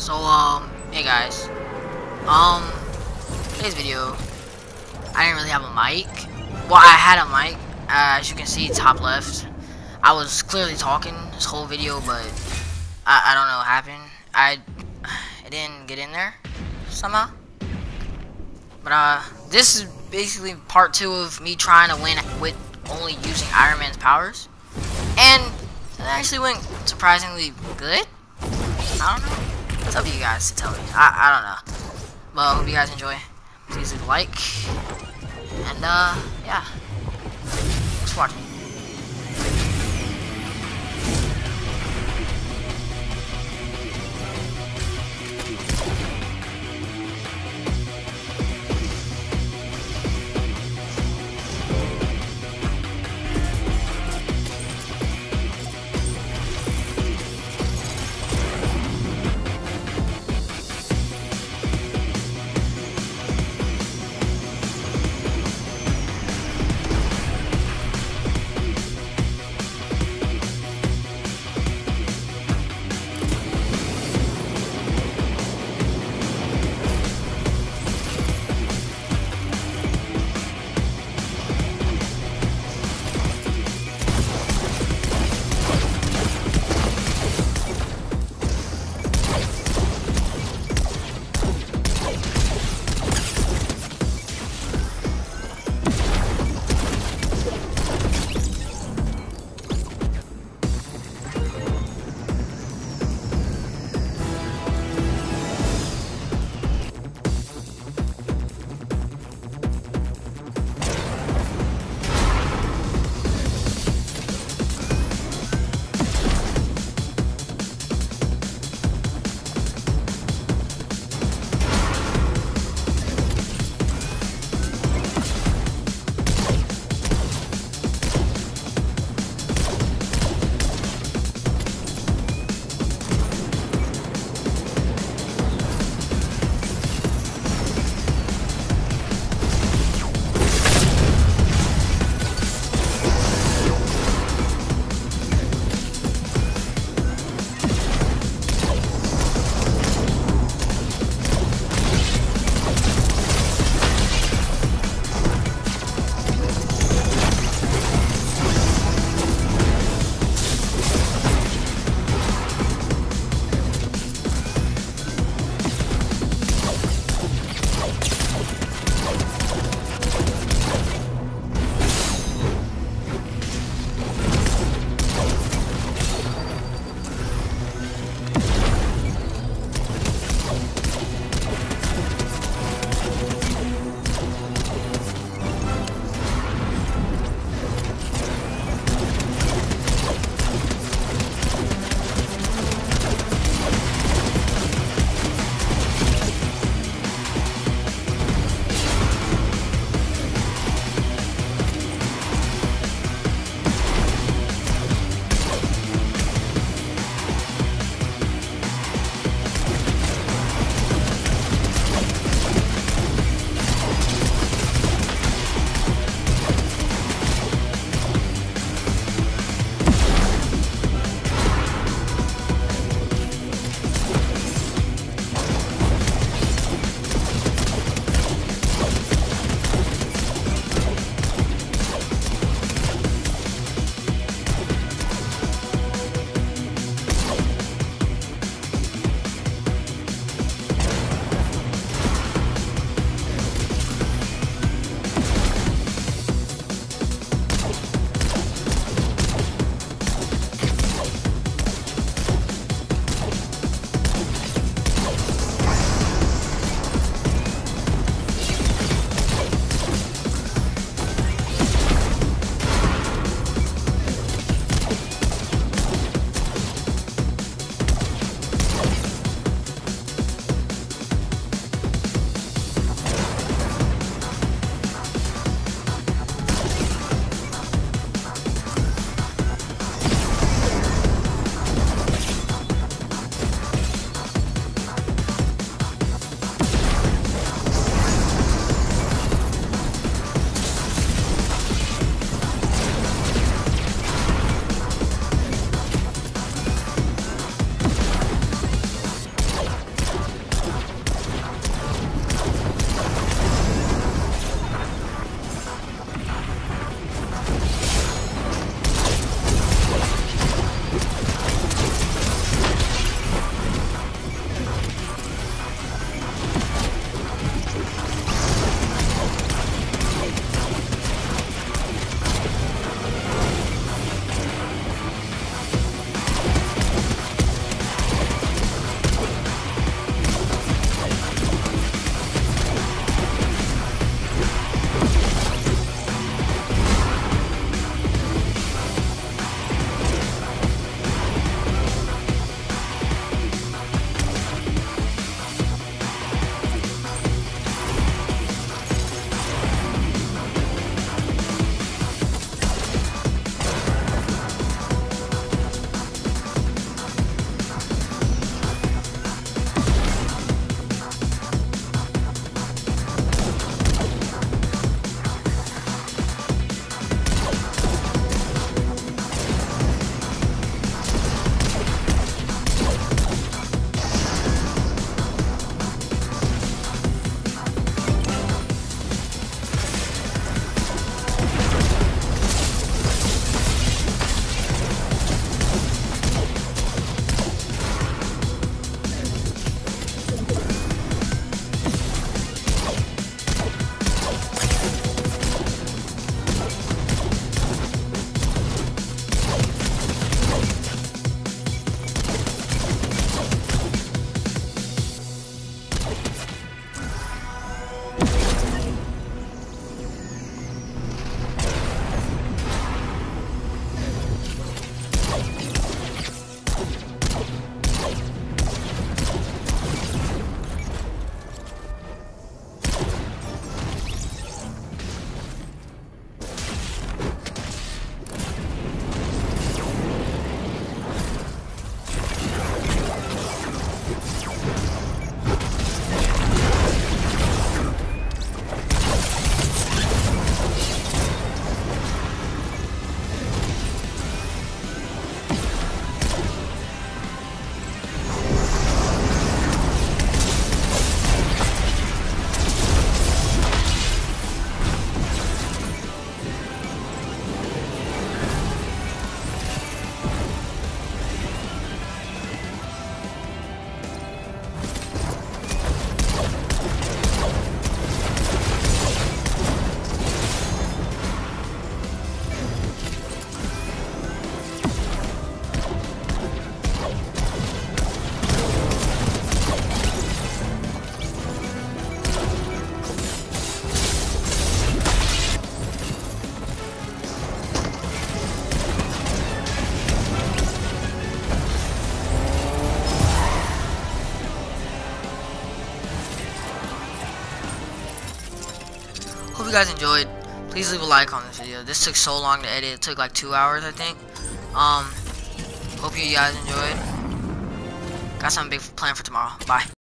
So, hey guys. Today's video, I didn't really have a mic. Well, I had a mic, as you can see, top left. I was clearly talking this whole video, but I don't know what happened. It didn't get in there, somehow. But, this is basically part 2 of me trying to win with only using Iron Man's powers. And it actually went surprisingly good. I don't know. It's up to you guys to tell me. I don't know. But I hope you guys enjoy. Please leave a like. And yeah. Let's watch it. you guys enjoyed. Please leave a like on this video. This took so long to edit. It took like 2 hours, I think. Hope you guys enjoyed. Got something big planned for tomorrow. Bye.